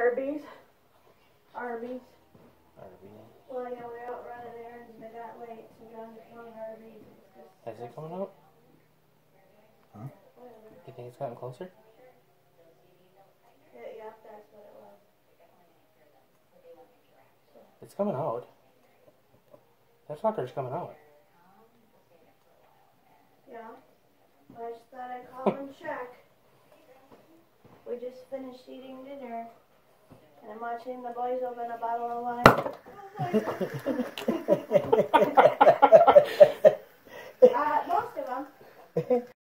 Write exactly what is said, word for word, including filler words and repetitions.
Arby's. Arby's. Arby's. Well, yeah, we're out running errands and I got late, so John just wanted Arby's. Is it coming out? Huh? You think it's gotten closer? Yeah, yeah, that's what it was. It's coming out. That fucker's coming out. Yeah. I just thought I'd call and check. We just finished eating dinner. And I'm watching the boys open a bottle of wine. uh, most of them.